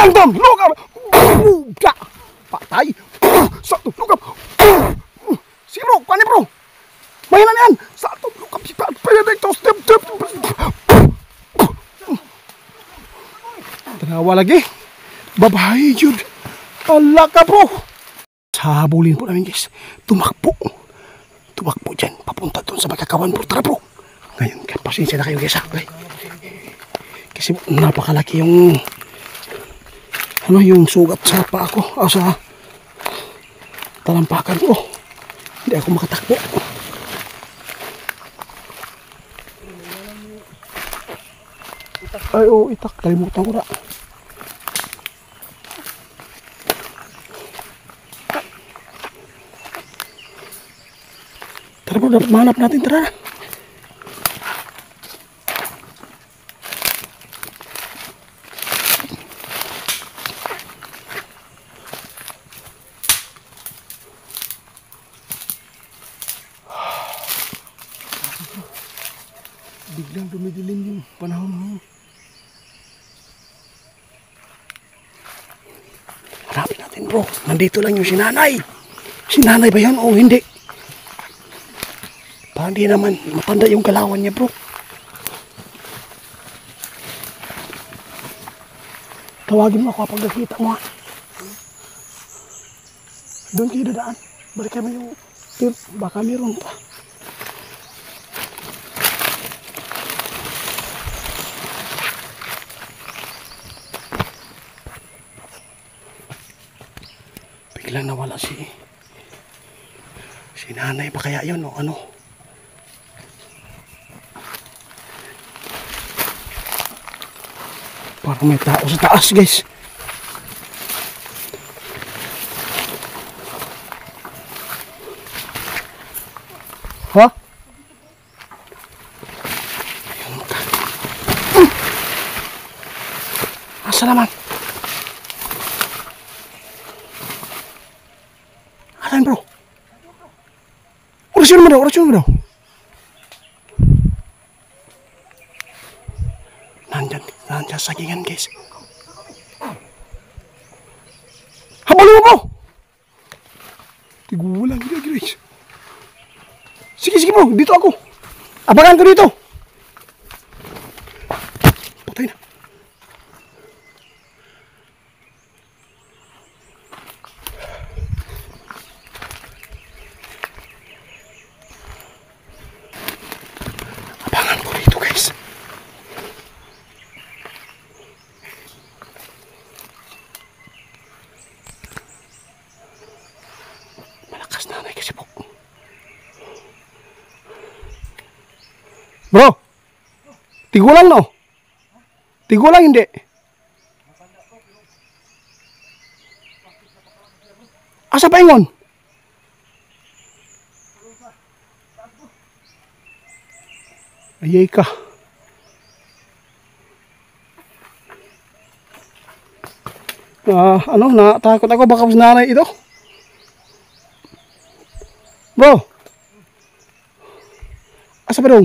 Dam, lugam. Udah. Patay. Satu lugam. Si bro, panik bro. Mainan yan. Satu lugam si Pedek tos dem. Tanawa lagi. Babae yun. Ala ka bro. Sabulin po namin guys. Tumakbo dyan. Papunta doon sa magkakawan bro. Tara bro. Ngayon, pasensya na kayo guys ha. Kasi napakalaki yung yung sugat sa paa ko o sa talampakan ko. Hindi ako makatakbo. Ay oo, itak. Kalimutan ko na. Tara bro, dapat mahanap natin. Tara. Biglang dumidilim yung panahon mo. Hanapin natin bro. Nandito lang yung sinanay. Sinanay ba yan o hindi? Parang di naman matanda yung galawan niya bro. Tawagin mo ako kapag nakita mo ha. Doon kayo dadaan. Balik kami yung tip. Baka meron pa. Biglang nawala si nanay. Ba kaya yun o ano? Parang may tao sa taas guys. Ha? Ayun ka. Asa naman? Asan bro? Orasyon mo daw. Nandyan sagingan guys. Habulin mo bro! Tigulang dia guys. Sige bro, dito ako. Abangan ko dito. Patay na. Abangan ko dito guys. Malakas nanay kasi po. Bro, tigulang no? Tigulang hindi? Asa pa ingon? Ayay ka. Natakot ako baka mas nanay ito. Bro, asa pa dong?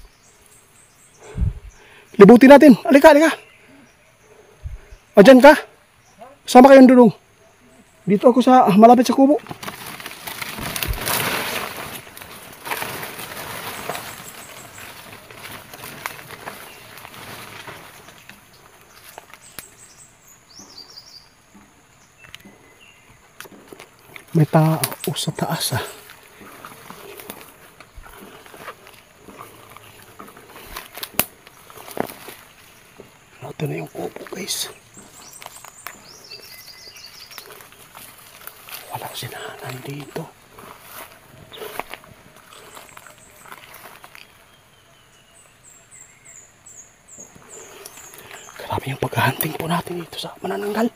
Libutin natin. Alika. O, dyan ka? Sama kayong dudong. Dito ako sa malapit sa kubo. May tao sa taas ah. Ito na yung kubo guys. Wala si nanay dito. Grabe yung paghahunting po natin dito sa manananggal.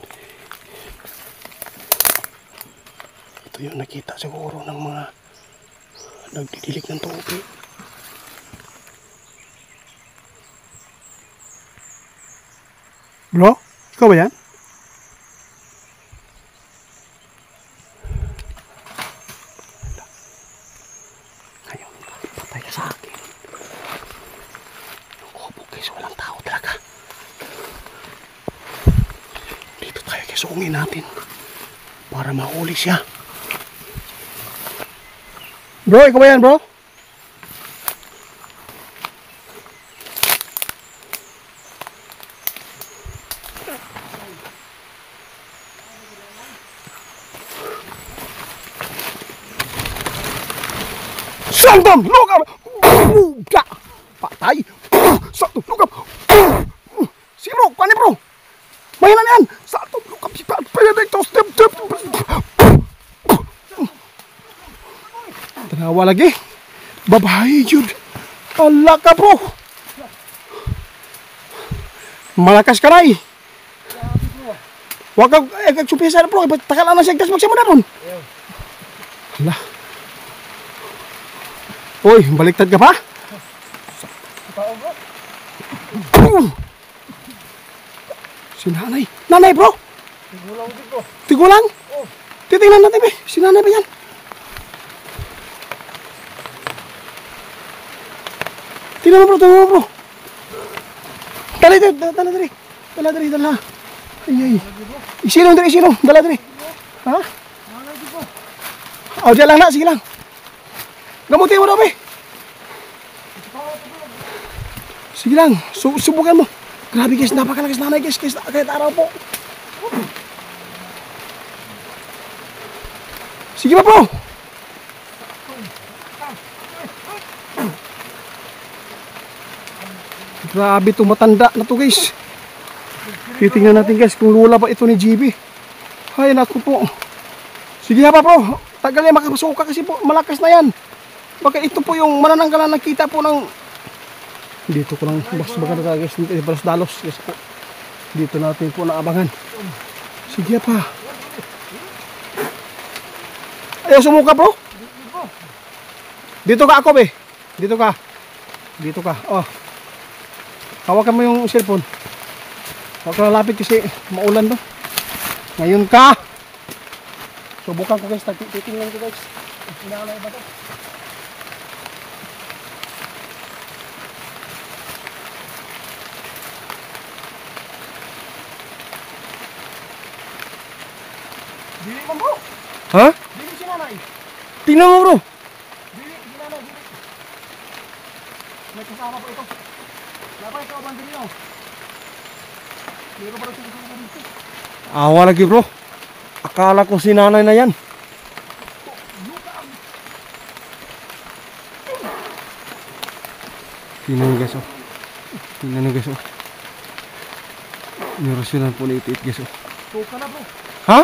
Ito yung nakita siguro ng mga nagdidilig ng tubig. Bro, ikaw ba yan? Ngayon, patay ka sa akin. Yung kubo guys, walang tao talaga. Sasungin natin para mahuli siya. Bro, ikaw ba yan, bro? Sandom! Lugam! Buga! Patay! Sandom! Lugam! Sige bro! Paano bro? Mahilan yan! Sandom! Lugam! Benedicto! Step! Step! Tanawa lagi! Babae yun! Ala ka bro! Malakas ka na eh! Huwag kang sumpisa na bro! Takalan na siya gas magsama na ron! Ala! Uy, baliktad ka pa? Si nanay. Nanay bro! Tigulang dito. Tigulang? Oh. Titingnan natin be. Si nanay ba yan? Tingnan mo bro, tingnan mo bro. Dala dali. Dala dali. Dala dali, dala. Ay. Isilong dali, isilong. Dala dali. Ha? Nanay dito. Oh, diyan lang na, sige lang. Gamutin mo daw be. Sige lang, subukan mo. Grabe guys, napakalakas nanay guys, kahit araw po. Sige pa bro. Grabe to, matanda na to guys. Titingnan natin guys kung lula pa ito ni GB. Ay naku po. Sige pa bro, tagal yan makapasuka kasi po malakas na yan. Baka ito po yung manananggalan nakita po ng... Dito ko lang bas baga na guys, dito balas dalos guys po. Dito natin po naabangan. Sige pa. Ayaw sumuka bro. Dito ka ako be. Dito ka. Dito ka. Oh. Hawakan mo yung cellphone. Huwag ka lalapit kasi maulan do. Ngayon ka. Subukan ko guys. Titingnan ko guys. Hinanay ba to? Dili mo bro. Ha? Dili si nanay. Tingnan mo bro. Dili si nanay. Dili. May kasama po ito. Lapay ka ba dili no? Meron pa rin siya kasama dito. Awa lagi bro. Akala ko si nanay na yan. Tingnan nyo guys oh. Tingnan nyo guys oh. Meron silang po na itiit guys oh. Suka na bro. Ha?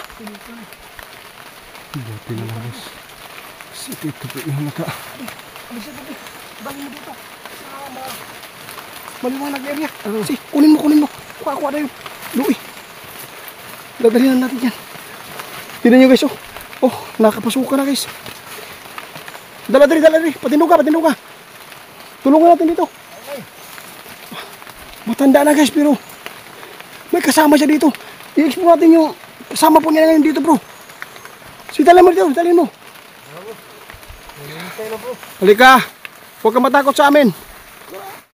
Buti na lang guys. Kasi ito po yung naka. Abis ito be. Bali mo dito. Maliwanag na area. Si, kunin mo. Kuha na yun. Luwi. Dadalinan natin yan. Tingnan nyo guys oh. Oh, nakapasuka na guys. Dala dali. Patindog ka. Tulungan natin dito. Matanda na guys pero may kasama siya dito. I-explore natin yung kasama po niya ngayon dito bro. Dalhin mo dito, dalhin mo. Halika. Huwag kang matakot sa amin.